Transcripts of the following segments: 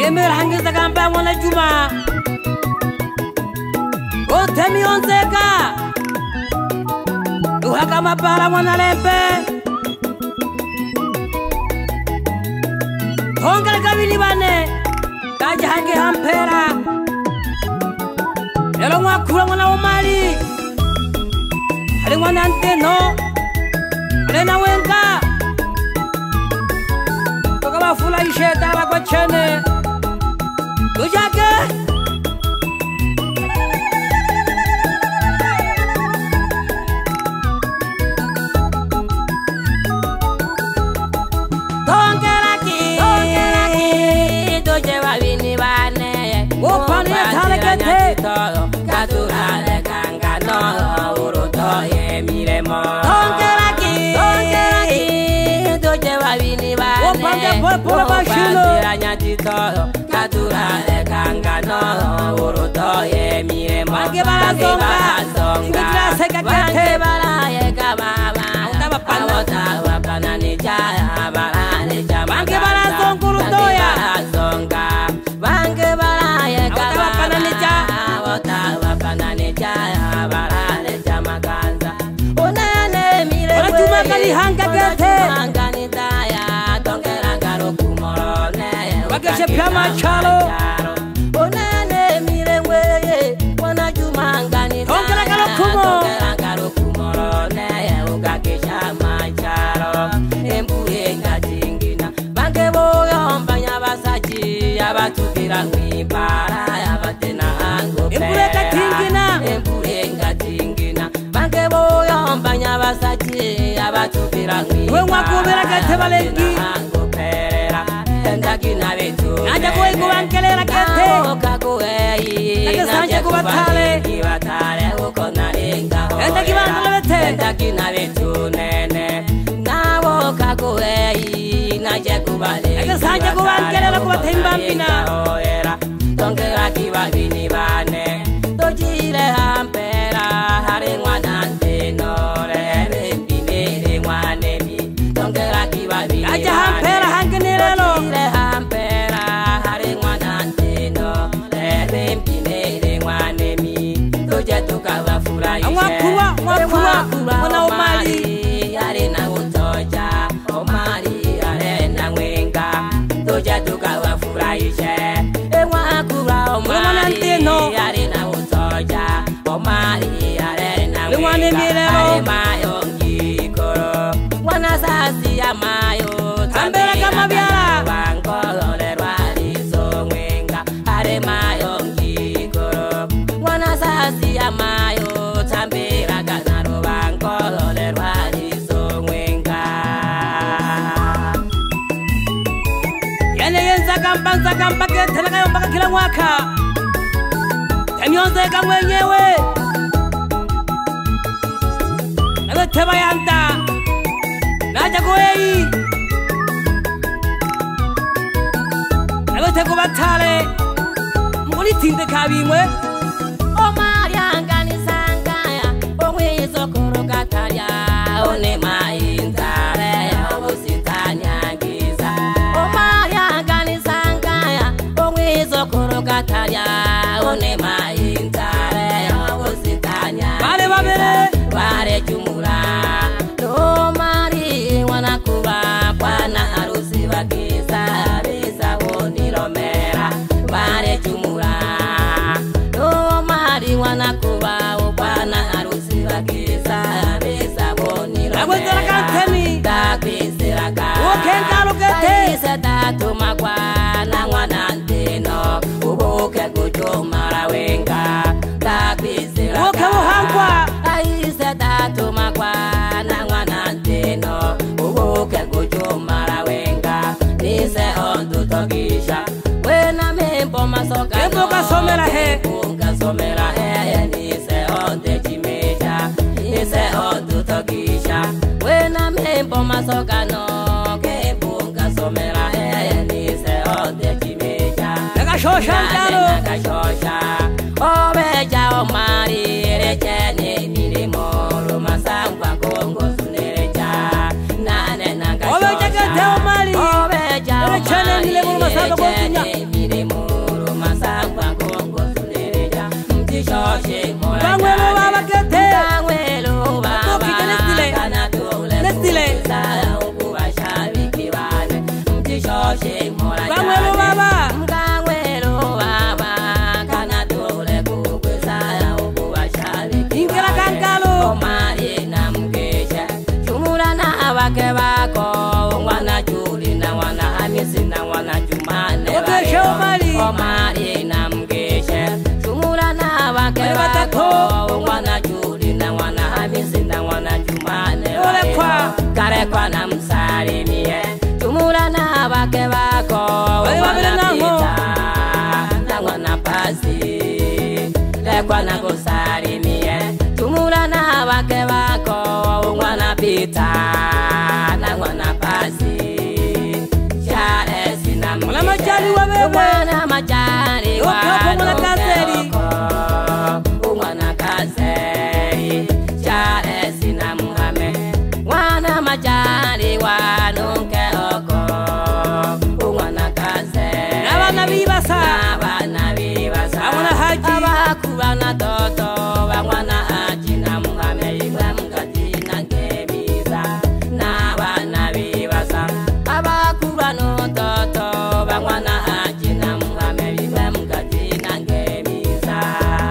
Emir hangiza kamba mwana Juma Otemi onseka Uhaka mapara mwana Lempe Hongale kabili bane Kaji hangi hampera Elo mwakula mwana Omari Hali mwana Anteno Lena wenka Toka wafula isheta la kwa chene Tujake Tongeraki Doje wabini bane Upani ya talekete Katurale kangano Uruto ye miremo Tongeraki Doje wabini bane Upani nyatito Katurale kangano Uruto ye miremo Mage barazonga Mage baraye kababa Awota wapana ni jaya Barane jama Mage barazonga urutoya Mage baraye kababa Wapana ni jaya Awota wapana ni jaya Barane jama kanza Unene mire Ona juma kali hanga gete Hanga ni daya Tongera ngaro kumorone Wakeshe pyama chalo Unene mire weye Wana juma hanga ni daya Tongera ngaro kumo Tongera ngaro kumorone Ugakesha machalo Embuye ngatingina Bange boyo mbanya basaji Abatukira mwibara Abatena ango pera Embuye ngatingina Embuye ngatingina Bange boyo mbanya basaji Abatukira mwibara Wenwa kubera kete balengi Ango pera Endakina betu Naja kuwe kuwankelera kete Okakuwei Nake sanje kubatale Kibatale uko naringa Endaki bandole bete Endakina betu nene Nawo kakuwei Naje kubale Nake sanje kuwankelera kubatimba mpina Tongera kibabini bane Tojile hampera Hare mwana nteno Rebe mpinere mwanemi Tongera kibabini bane Aja hampera hangenirelo Tojile hampera Hare mwana nteno Rebe mpinere mwanemi Toje tukawafurahishe Mwakuwa Mwana Omari Hare na utoja Omari hare na mwenga Toje tukawafurahishe Yare na utoja Omari yare na wika Hare mayo ngikoro Wana sasi ya mayo Tambera kama biara Wangolo lerwali so mwenga Hare mayo ngikoro Wana sasi ya mayo Tambera kanaro Wangolo lerwali so mwenga Yane yenza kampa Ketela kayo mpaka kila mwaka Temionzeka mwenyewe Nawe teba yanta Naja kuwei Nawe teko batale Mwoli tinde kabimwe Omari angani sangaya Omwe sokoro katarya One maintare Obusitanya giza Omari angani sangaya Omwe sokoro katarya One maintare Obusitanya Vale babere Vare jumura No mari wanakuba Bwana harusi wagiza Bisa woni romera Vare jumura No mari wanakuba Bwana harusi wagiza Bisa woni romera Nagwezera kantemi Dakwizera ka Ukenda lukete Isa tatu magwa Na mwana nteno Ubuke kujumara wenga Dakwizera ka Uke muhangwa Aise tatu magwa Na mwana nteno Ubuke kujumara wenga Nise ondu togisha Wena mimpo masoka Mimpo kasomera he Unga somera he Nise onde chimeja Nise ondu togisha Wena mimpo masoka no Kempunga somera he Nise onde chimeja Nakashosha ntalo Nakashosha Obeja Omari Rechene milimo Rumasangwa Kongo sunereja Nane nangashosha Obeja kete Omari Rechene milimo Rumasangwa Kongo sunereja wake wako wana Juli na wana Hamisi na wana Jumane Omari na Mgeshe Tumura na wake wako wana Juli na wana Hamisi na wana Jumane Karekwa na Msalimie Tumura na wake wako wana Pita na wana Pasi Lekwa na Kusalimie Tumura na wake wako wana Pita na wana Pasi Charesi na Mgeshe wana Majari wana Kazeri wana Kazeri Charesi na Muhame wana Majari wanunke oko wana Kazeri Abana bibasa wana Haji abakubana toto wana Haji na Muhame iwe mkati na Ngebiza na wana bibasa abakubana toto wana Haji na Muhame iwe mkati na Ngebiza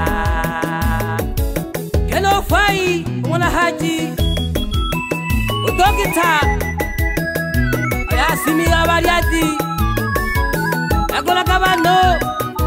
Keno Fai wana Haji Udogita Ayasimi abariati Agola kabano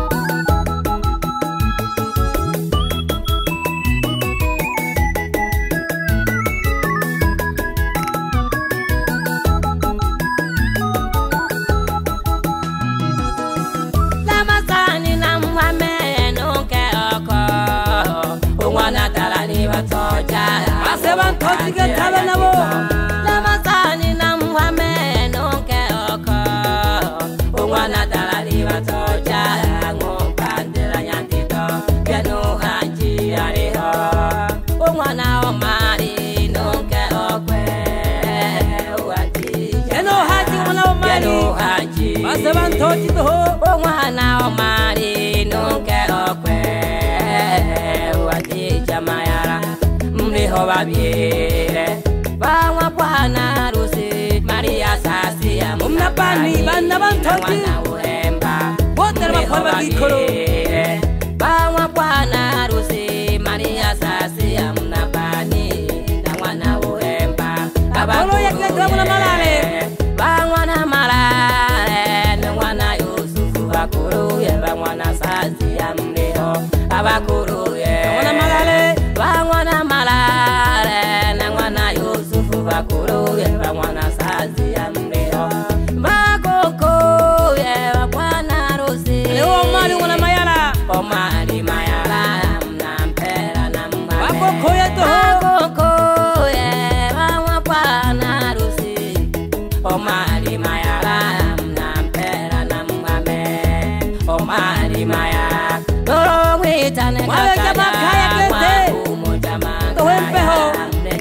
Lamasani na Muhame nuke oko wana Talani watoja Aseban toji ke tala nabo Lamasani na Muhame nuke oko wana Talani watoja Ngompandela nyantito Kenu Haji ariho wana Omari nuke okwe Uati Keno Haji wana Omari Kenu Haji Aseban toji toho wana Omari nuke okwe Uati Jamayara Mliho babire Bawa Bwana Rusi Maria Sasia Umnapani bana bantoji Uhemba Wote bakora bakikoro Bawa Bwana Rusi Maria Sasia Mnapani na wana Uhemba Apolo yake tabula malale Bawa na malale na wana Yusufu bakuru ye bawa na Sasia Mliho abakuru ye wana malale bawa na malale na wana Yusufu bakuru ye bawa na Sasia Mliho bakoko ye Bwana Rusi Leo Omari wana Mayala Omari Mayala mnampera na Muhame Bakoko ye toho bakoko ye bawa Bwana Rusi Omari Mayala mnampera na Muhame Omari Mayala Doro mwitane Mwawe jama kaya kete Tohempeho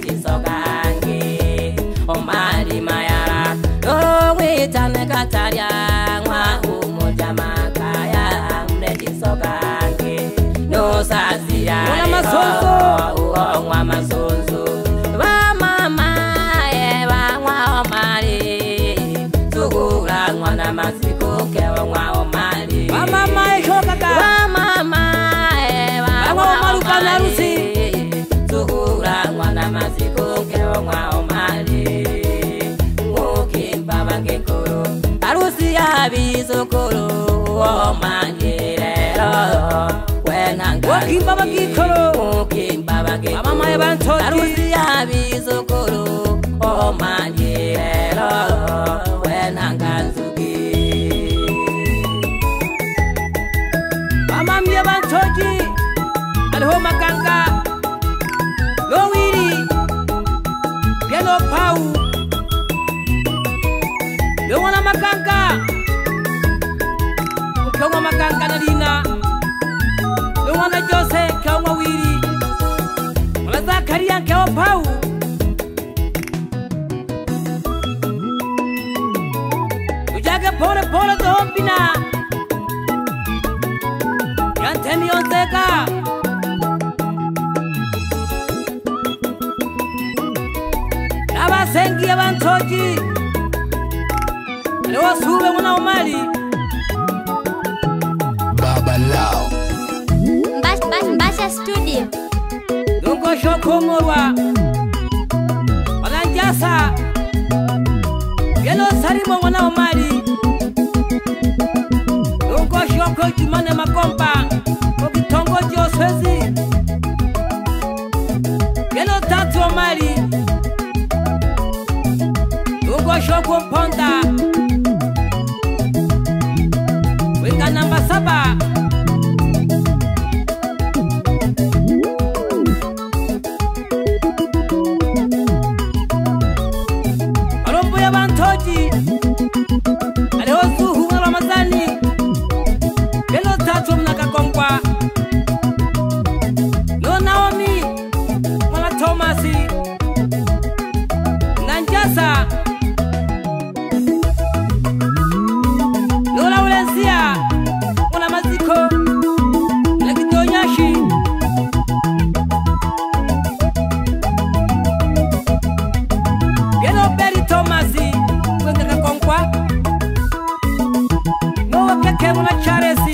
Omari Mayala Doro mwitane kataria Mwa umojama kaya Mnejisogange No sazia Mwana Masonzo Mwa Masonzo Wa mama Wa Omari Tugura mwana Masiko Kewa Mwa Omari Wa mama eshokaka Wa mama Wa Omari kana Rusi Tugura mwana Masiko Kewa Mwa Omari Mukimba bakekoro Arusi abizokoro Omangirero Wakimba bakikoro Mukimba bakekoro Mama bantoji Arusi abizokoro Omangirero Wenanganzuki Mama mye bantoji Aliho makanga Lowiri Piano Pau Yo wana makanga Ukiwa makanga na Lina Yo wana Jose Kiwa wiri Wala Zakaria Kiwa Pau Ujage pole pole zombina Yantemi Onseka Nabasengi abantoji Leo sube mwana Omari Baba Lao Basha Studio Dungo Shokomorwa Walanjasa Tarimo wana Omari Ungo shoko jumane makomba Ukitongoji oswezi Geno tatu Omari Ungo shoko mponda Wika namba 7 Bantoji Aleosu Hunga Ramazani Gelo tatu mnakakongwa No Naomi Mwana Tomasi Nanjasa No Laurencia Mwana Maziko Nakidonyashi Gelo Beri Tomasi Kemuna Charesi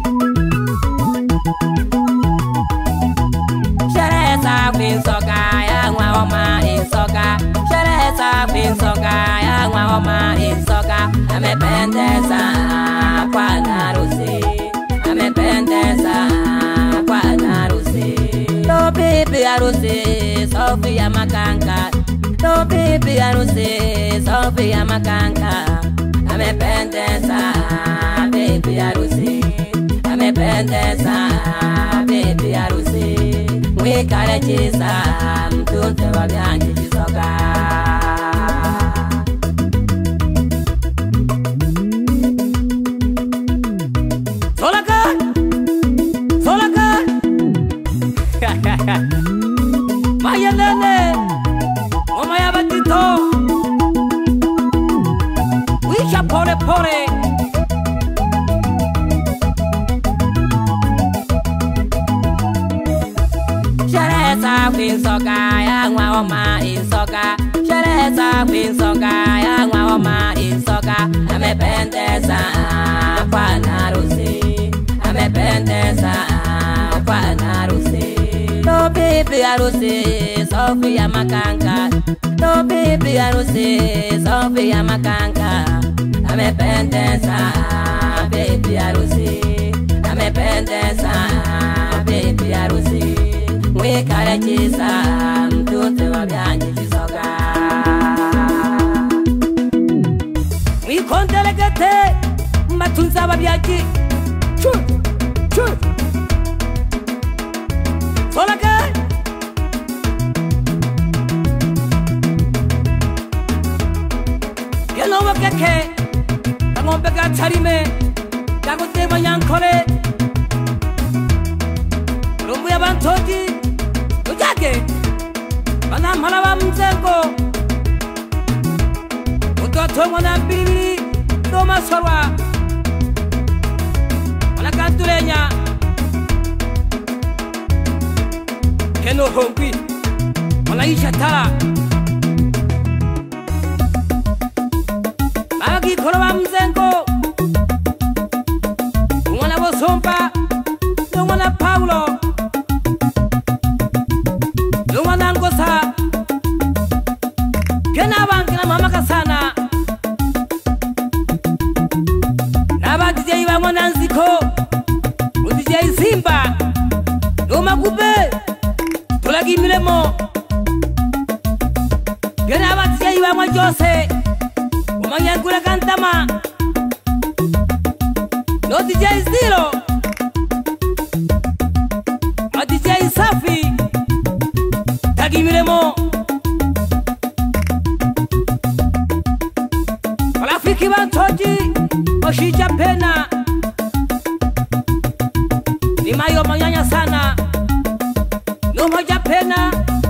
Shereza Pinsoka ya Oma Insoka Shereza Pinsoka ya Oma Insoka Amependeza kwa narusi Amependeza kwa narusi No bibi harusi Sofia Makanka No bibi harusi Sofia Makanka Amependeza baby harusi Amependeza baby harusi Mwikale chisa mtunte wa vyanji chisoka Solaka Solaka Maya nene Omaya batito Wisha pore pore Shereza Pinsoka ya Oma Insoka Shereza Pinsoka ya Oma Insoka Amependeza kwa narusi Amependeza kwa narusi No bibi harusi Sofia Makanka No bibi harusi Sofia Makanka Amependeza baby harusi Amependeza baby harusi Mwikale chisa mtunte wa vyanji chisoka Mwikondelegete matunza wa vyanji Chu Chu Solaka Yelo wakeke Kangombe gatarime Kagote manyankole Rumbu ya Bantoji Ujage Bana malawa mzengo Utoto mwana mbili Doma sorwa Wana kanturenya Keno hongwi Wana isha tala Bagi korowa mzengo Mwana bosompa Mwana Paulo Mwana Ngosa Kena bangina mama kasana Naba DJ wa Mwana Nziko DJ Simba Noma Kube Tulagi Milemo Kena ba DJ wa Mwana Jose Umanyangula Kantama No DJ Zero Ma DJ Safi Tagi Milemo Walafiki Bantoji Oshija Pena Ni mayo manyanya sana Numoja Pena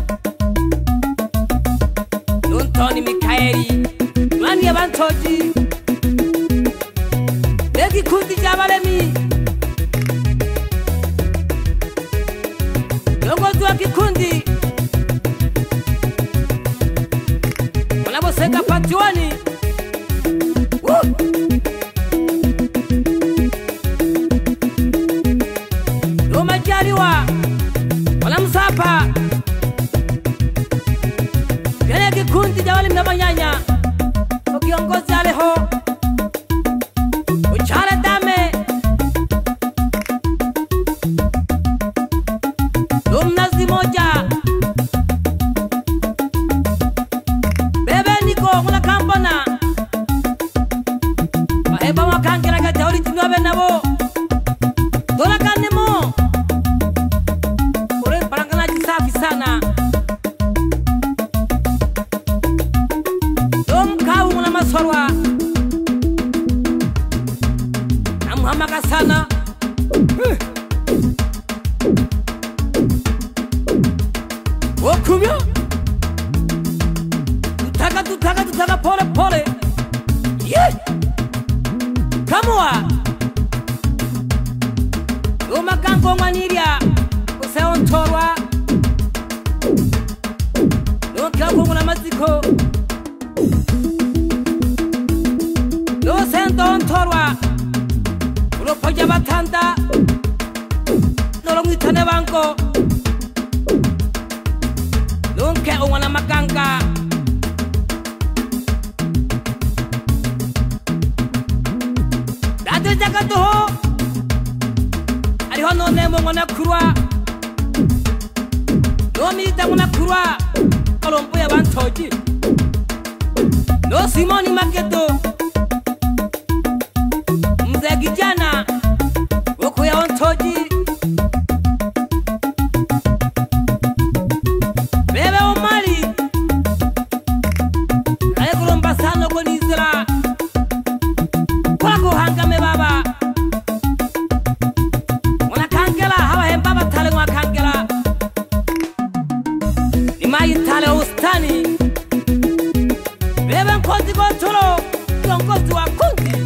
Nuntoni Mikaeli Mwani ya Bantoji Legi kundi jabalemi Yongozi wa kikundi Wanaboseka patiwani Lumajaliwa Wanamsapa Gene kikundi jawali mnamanyanya Ukiongozi aleho muna kambona maheba wakangera gatauri tinobe nabo dola kanemo ore parangana jisafi sana dom kau muna maswarwa amhamaka sana okumyo tutaka pole pole yeah kamwa Loma kanko maniria useon torwa Loma kanko na maziko Lo sento torwa Lo poja batanda Lo mwitane banko Lonke ongwana makanga Dadu jagatuho Ariho none mwana kurwa No milita mwana kurwa Kolombo ya bantoji No Simoni Maketo Mzee kijana Woko ya ontoji Bebe Omari Aye kuromba sano kwa nizira Kwa kuhangame baba Mwana kangela hawa hembaba tale mwana kangela Nimayi tale ustani Bebe mkozi kontolo Kiongozi wa kundi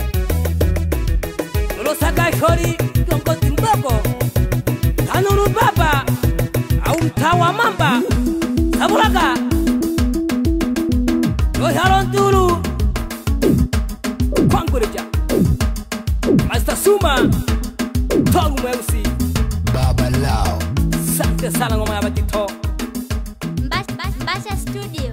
Ulosaga shori Kiongozi mdogo Tanuru baba Au mtawa mamba Saburaga Yoharon dulu Kwangurija Master Suma Togu mweusi Baba Lao. Sante sana ngoma ya batito Mbasha Studio.